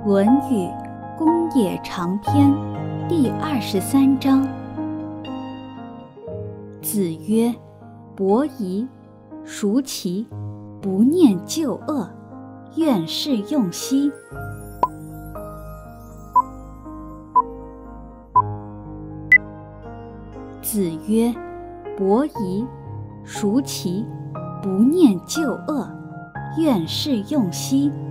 论语公冶长篇第23章。子曰：伯夷，孰其不念旧恶，愿是用兮。子曰：伯夷，孰其不念旧恶，愿是用兮。